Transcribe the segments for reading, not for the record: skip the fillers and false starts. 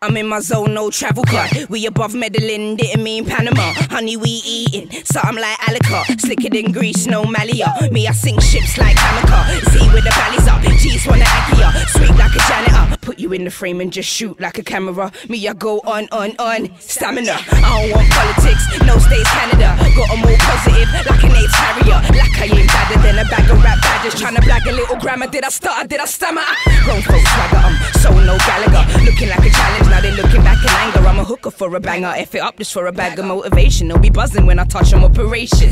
I'm in my zone, no travel card. We above Medellin, didn't mean Panama. Honey, we eating, so I'm like Alica. Slicker than grease, no Malia. Me, I sink ships like Hamaka. Z with the valleys up, G's wanna Akia. Sweep like a janitor. Put you in the frame and just shoot like a camera. Me, I go on. Stamina. I don't want politics, no states Canada. Got 'em all positive, like an AIDS Harrier. Like I ain't badder than a bag of rap badgers. Tryna blag a little grammar, did I stutter, did I stammer? Grown folks swagger, I'm so no Gallagher. Looking like a challenge, now they looking back in anger. I'm a hooker for a banger, F it up just for a bag of motivation. They'll be buzzing when I touch on operation.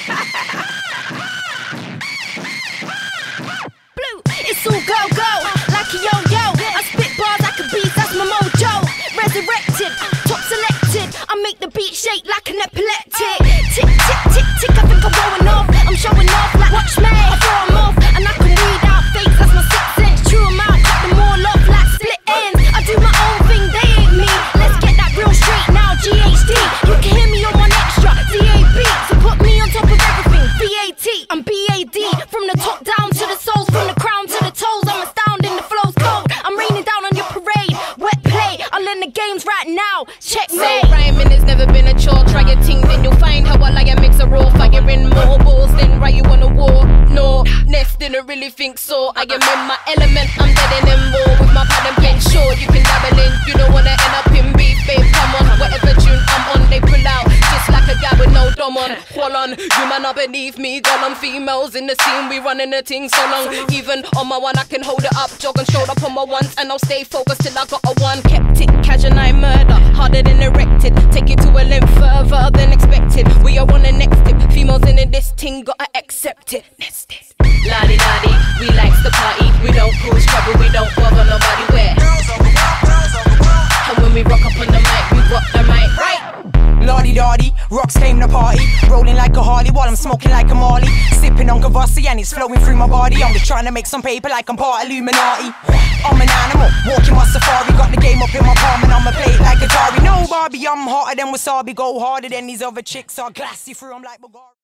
Blue, it's all go, like a yo-yo. I spit bars like a beast, that's my mojo. Resurrected, top selected, I make the beat shake like an epileptic. Tick, tick, tick, tick, I think I'm going off. I'm showing off like watch me, I throw 'em off. And I can read out fakes, that's my 6 sense. Chew 'em out, cut them all off like split ends. I do my own thing, they ain't me. Let's get that real straight now, GHD. You can hear me on one extra, DAB. So put me on top of everything, VAT. I'm BAD, from the top down to the soles, from the crown to the toes. I'm astounding, the flow's cold. I'm raining down on your parade, wet play. I'll end the games right now, checkmate. So rhyming has never been a chore. Try your ting, then you'll find how I like a mix of raw. Firing more balls than right you on a war. No, Ness didn't really think so. I am in my element, I'm dead in them more. With my pad and pen, sure you can dabble in. You don't wanna end up in beef, babe, come on. Whatever tune I'm on, they pull out. Just like a guy with no dom on. Hold on, you man are beneath me. Girl, I'm females in the scene, we running the thing so long. Even on my one, I can hold it up. Jog and showed up on my ones, and I'll stay focused till I got a one. Kept it casual, I murder, harder than erected. Take it to a length further than expected. We are on the next tip. Females in this thing, gotta accept it. Nested. Ladi ladi, we likes the party. We don't cause trouble, we don't bother nobody where. And when we rock up on the mic, we rock the mic right. Lardy-dardy, rocks came to party. Rolling like a Harley while I'm smoking like a Marley. Sipping on Kavasi and it's flowing through my body. I'm just trying to make some paper like I'm part Illuminati. I'm an animal, walking my safari. Got the game up in my palm and I'ma play it like Atari. No Barbie, I'm hotter than wasabi. Go harder than these other chicks are glassy through, I'm like Bulgari.